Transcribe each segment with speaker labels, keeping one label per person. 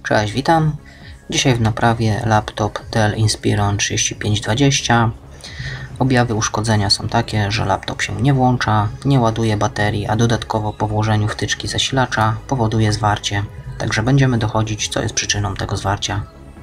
Speaker 1: Cześć, witam. Dzisiaj w naprawie laptop Dell Inspiron 3520. Objawy uszkodzenia są takie, że laptop się nie włącza, nie ładuje baterii, a dodatkowo po włożeniu wtyczki zasilacza powoduje zwarcie. Także będziemy dochodzić, co jest przyczyną tego zwarcia.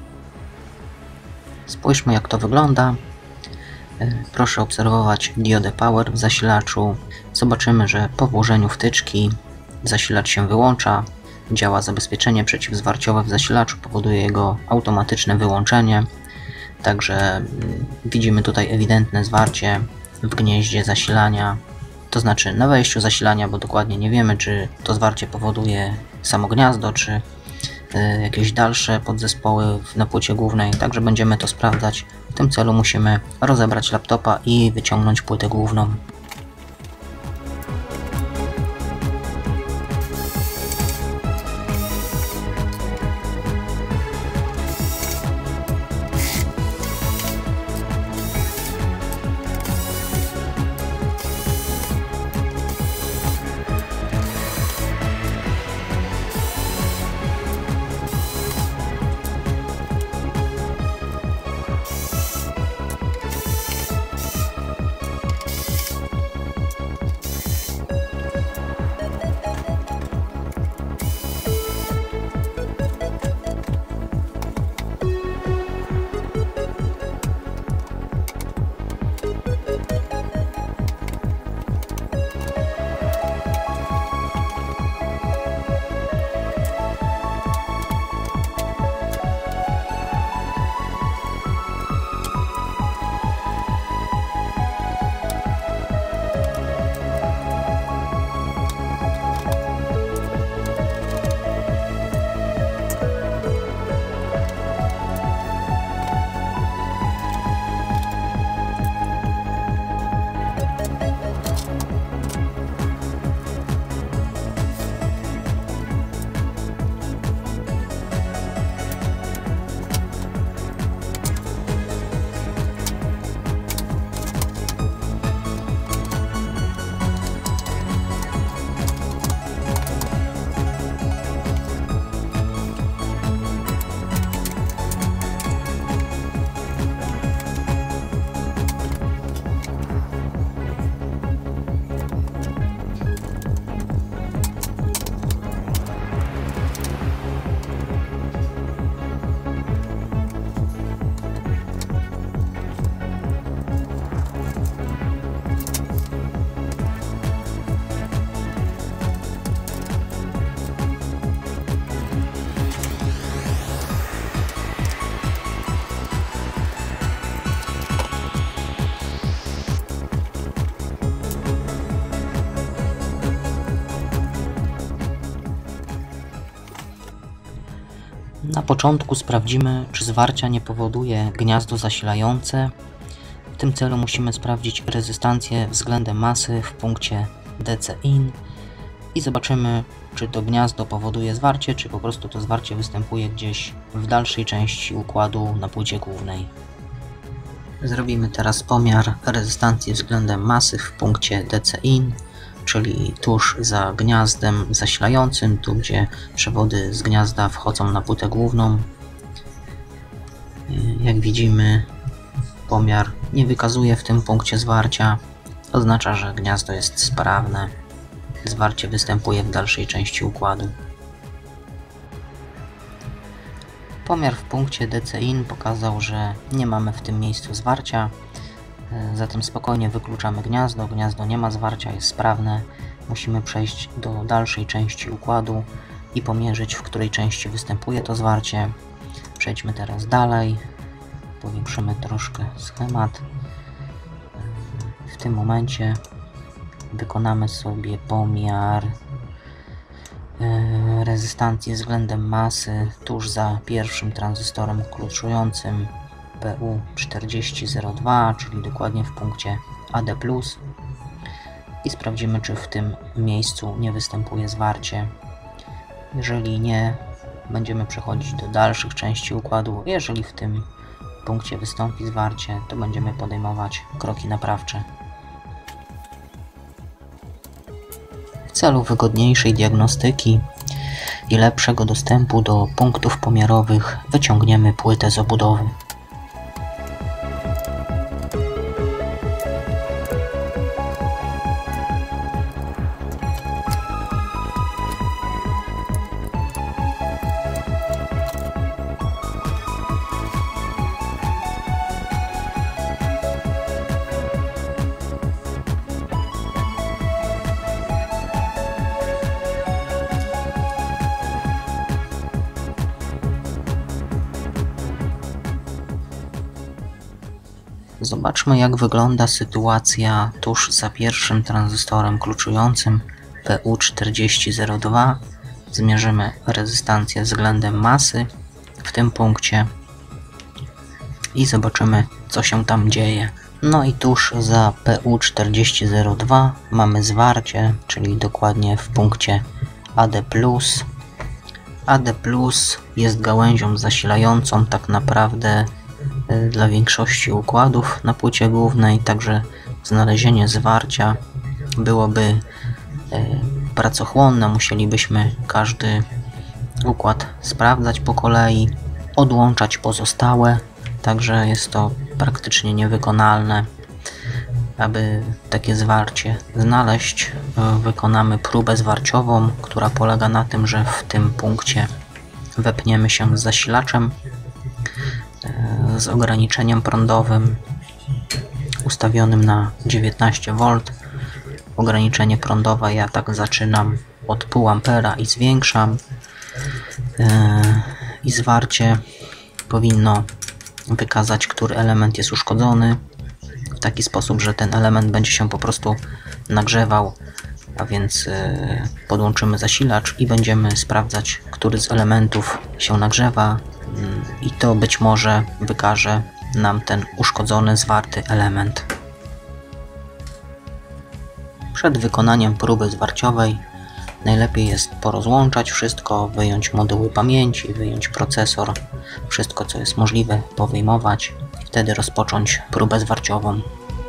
Speaker 1: Spójrzmy, jak to wygląda. Proszę obserwować diodę power w zasilaczu. Zobaczymy, że po włożeniu wtyczki zasilacz się wyłącza. Działa zabezpieczenie przeciwzwarciowe w zasilaczu, powoduje jego automatyczne wyłączenie. Także widzimy tutaj ewidentne zwarcie w gnieździe zasilania. To znaczy na wejściu zasilania, bo dokładnie nie wiemy, czy to zwarcie powoduje samo gniazdo, czy jakieś dalsze podzespoły na płycie głównej. Także będziemy to sprawdzać. W tym celu musimy rozebrać laptopa i wyciągnąć płytę główną. Na początku sprawdzimy, czy zwarcia nie powoduje gniazdo zasilające. W tym celu musimy sprawdzić rezystancję względem masy w punkcie DC-in i zobaczymy, czy to gniazdo powoduje zwarcie, czy po prostu to zwarcie występuje gdzieś w dalszej części układu na płycie głównej. Zrobimy teraz pomiar rezystancji względem masy w punkcie DC-in, czyli tuż za gniazdem zasilającym, tu gdzie przewody z gniazda wchodzą na płytę główną. Jak widzimy, pomiar nie wykazuje w tym punkcie zwarcia, oznacza, że gniazdo jest sprawne. Zwarcie występuje w dalszej części układu. Pomiar w punkcie DC-in pokazał, że nie mamy w tym miejscu zwarcia. Zatem spokojnie wykluczamy gniazdo. Gniazdo nie ma zwarcia, jest sprawne. Musimy przejść do dalszej części układu i pomierzyć, w której części występuje to zwarcie. Przejdźmy teraz dalej. Powiększymy troszkę schemat. W tym momencie wykonamy sobie pomiar rezystancji względem masy tuż za pierwszym tranzystorem kluczującym PU4002, czyli dokładnie w punkcie AD+, i sprawdzimy, czy w tym miejscu nie występuje zwarcie. Jeżeli nie, będziemy przechodzić do dalszych części układu. Jeżeli w tym punkcie wystąpi zwarcie, to będziemy podejmować kroki naprawcze. W celu wygodniejszej diagnostyki i lepszego dostępu do punktów pomiarowych wyciągniemy płytę z obudowy. Zobaczmy, jak wygląda sytuacja tuż za pierwszym tranzystorem kluczującym PU4002. Zmierzymy rezystancję względem masy w tym punkcie i zobaczymy, co się tam dzieje. No i tuż za PU4002 mamy zwarcie, czyli dokładnie w punkcie AD+. AD+ jest gałęzią zasilającą tak naprawdę dla większości układów na płycie głównej, także znalezienie zwarcia byłoby pracochłonne. Musielibyśmy każdy układ sprawdzać po kolei, odłączać pozostałe, także jest to praktycznie niewykonalne. Aby takie zwarcie znaleźć, wykonamy próbę zwarciową, która polega na tym, że w tym punkcie wepniemy się z zasilaczem z ograniczeniem prądowym ustawionym na 19V. Ograniczenie prądowe ja tak zaczynam od 0,5 A i zwiększam. I zwarcie powinno wykazać, który element jest uszkodzony, w taki sposób, że ten element będzie się po prostu nagrzewał, a więc podłączymy zasilacz i będziemy sprawdzać, który z elementów się nagrzewa, i to być może wykaże nam ten uszkodzony, zwarty element. Przed wykonaniem próby zwarciowej najlepiej jest porozłączać wszystko, wyjąć moduły pamięci, wyjąć procesor, wszystko co jest możliwe powyjmować i wtedy rozpocząć próbę zwarciową.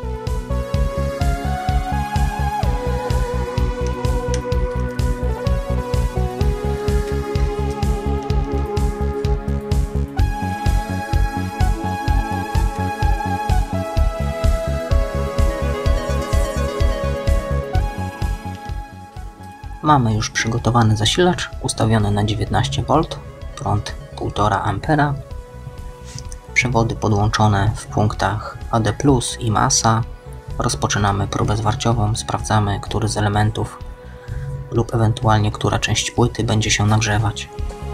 Speaker 1: Mamy już przygotowany zasilacz ustawiony na 19V, prąd 1,5 A, przewody podłączone w punktach AD+ i masa. Rozpoczynamy próbę zwarciową, sprawdzamy, który z elementów lub ewentualnie która część płyty będzie się nagrzewać.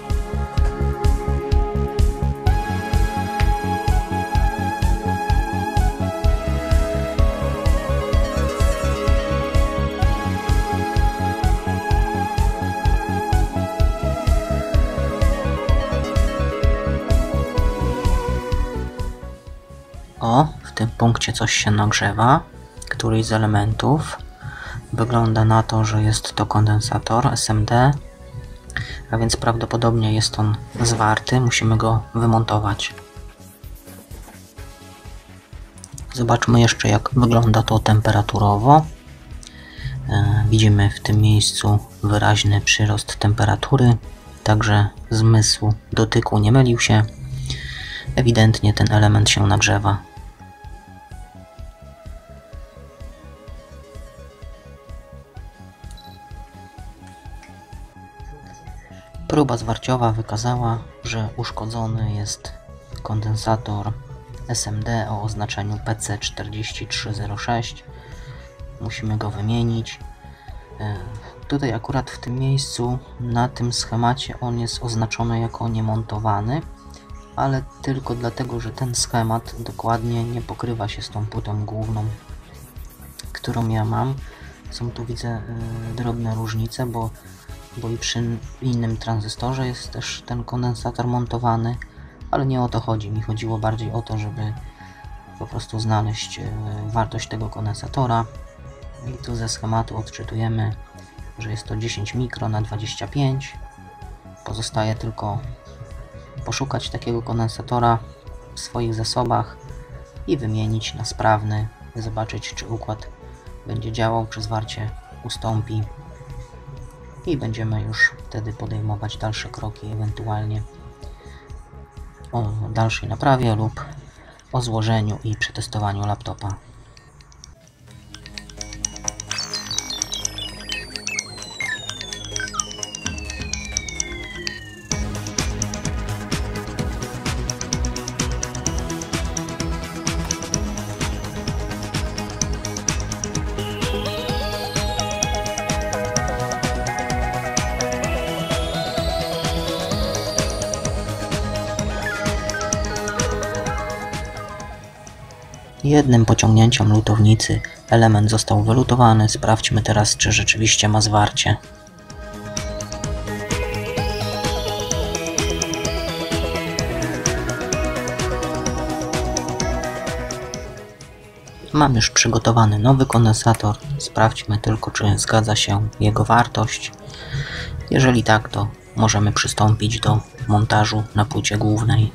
Speaker 1: O, w tym punkcie coś się nagrzewa, któryś z elementów. Wygląda na to, że jest to kondensator SMD, a więc prawdopodobnie jest on zwarty, musimy go wymontować. Zobaczmy jeszcze, jak wygląda to temperaturowo. Widzimy w tym miejscu wyraźny przyrost temperatury, także zmysł dotyku nie mylił się. Ewidentnie ten element się nagrzewa. Próba zwarciowa wykazała, że uszkodzony jest kondensator SMD o oznaczeniu PC4306. Musimy go wymienić. Tutaj akurat w tym miejscu na tym schemacie on jest oznaczony jako niemontowany, ale tylko dlatego, że ten schemat dokładnie nie pokrywa się z tą płytą główną, którą ja mam. Są tu, widzę, drobne różnice, bo i przy innym tranzystorze jest też ten kondensator montowany, ale nie o to chodzi. Mi chodziło bardziej o to, żeby po prostu znaleźć wartość tego kondensatora. I tu ze schematu odczytujemy, że jest to 10 mikro na 25. Pozostaje tylko poszukać takiego kondensatora w swoich zasobach i wymienić na sprawny, zobaczyć, czy układ będzie działał, czy zwarcie ustąpi. i będziemy już wtedy podejmować dalsze kroki, ewentualnie o dalszej naprawie lub o złożeniu i przetestowaniu laptopa. Jednym pociągnięciem lutownicy element został wylutowany. Sprawdźmy teraz, czy rzeczywiście ma zwarcie. Mam już przygotowany nowy kondensator. Sprawdźmy tylko, czy zgadza się jego wartość. Jeżeli tak, to możemy przystąpić do montażu na płycie głównej.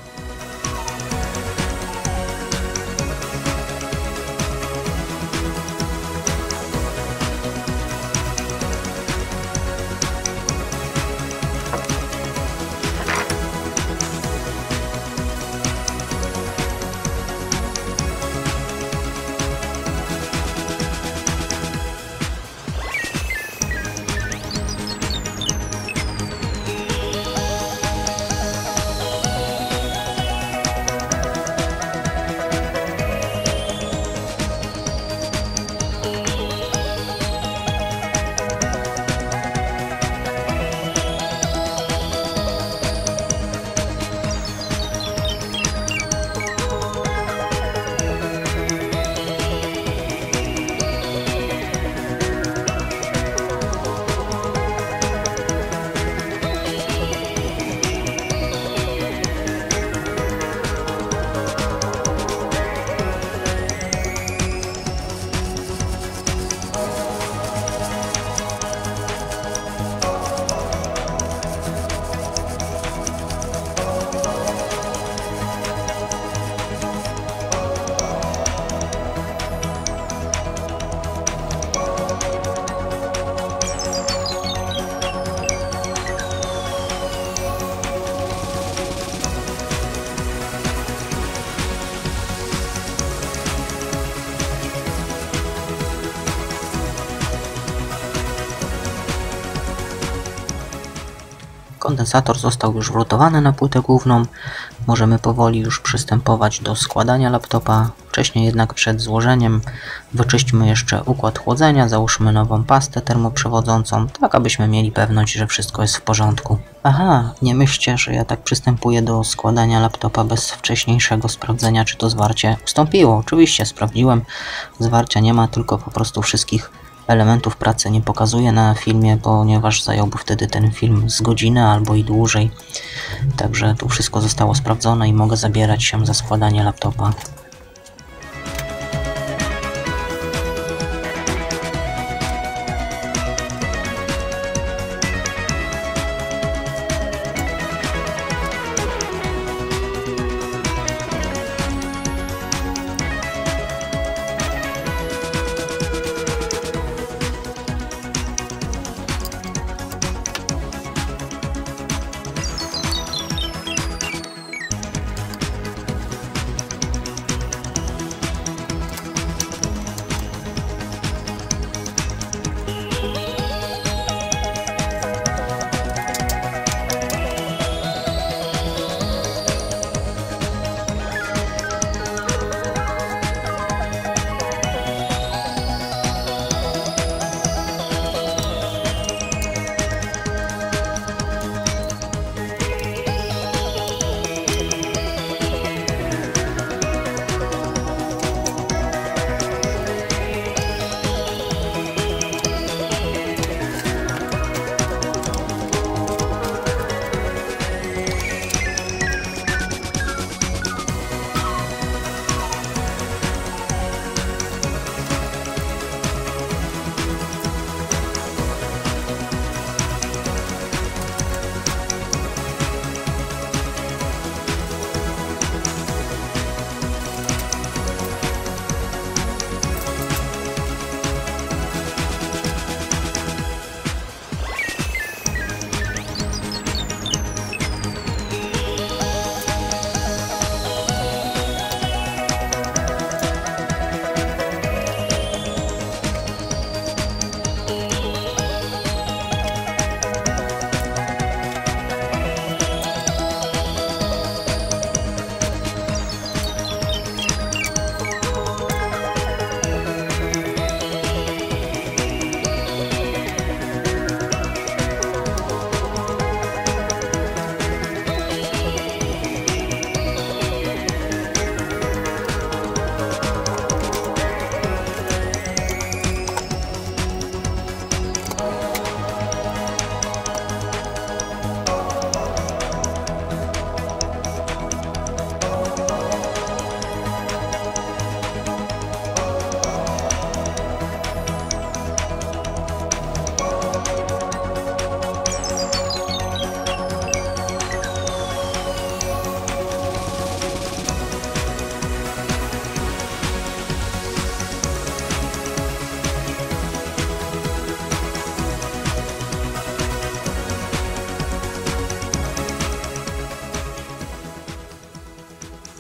Speaker 1: Kondensator został już wlutowany na płytę główną. Możemy powoli już przystępować do składania laptopa. Wcześniej jednak przed złożeniem wyczyśćmy jeszcze układ chłodzenia, załóżmy nową pastę termoprzewodzącą, tak abyśmy mieli pewność, że wszystko jest w porządku. Aha, nie myślcie, że ja tak przystępuję do składania laptopa bez wcześniejszego sprawdzenia, czy to zwarcie ustąpiło. Oczywiście sprawdziłem, zwarcia nie ma, tylko po prostu wszystkich elementów pracy nie pokazuję na filmie, ponieważ zająłby wtedy ten film z godziny albo i dłużej. Także tu wszystko zostało sprawdzone i mogę zabierać się za składanie laptopa.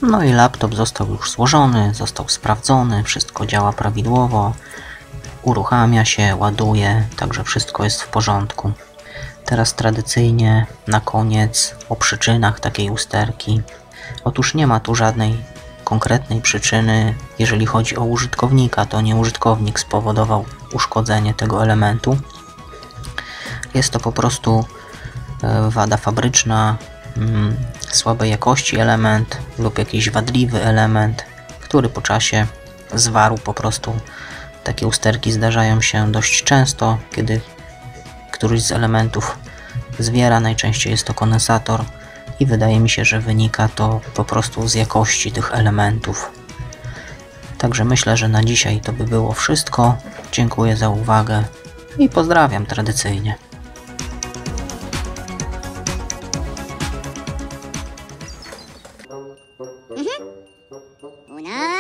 Speaker 1: No i laptop został już złożony, został sprawdzony, wszystko działa prawidłowo, uruchamia się, ładuje, także wszystko jest w porządku. Teraz tradycyjnie na koniec o przyczynach takiej usterki. Otóż nie ma tu żadnej konkretnej przyczyny. Jeżeli chodzi o użytkownika, to nie użytkownik spowodował uszkodzenie tego elementu. Jest to po prostu wada fabryczna, słabej jakości element lub jakiś wadliwy element, który po czasie zwarł po prostu. Takie usterki zdarzają się dość często, kiedy któryś z elementów zwiera, najczęściej jest to kondensator i wydaje mi się, że wynika to po prostu z jakości tych elementów. Także myślę, że na dzisiaj to by było wszystko. Dziękuję za uwagę i pozdrawiam tradycyjnie.
Speaker 2: Una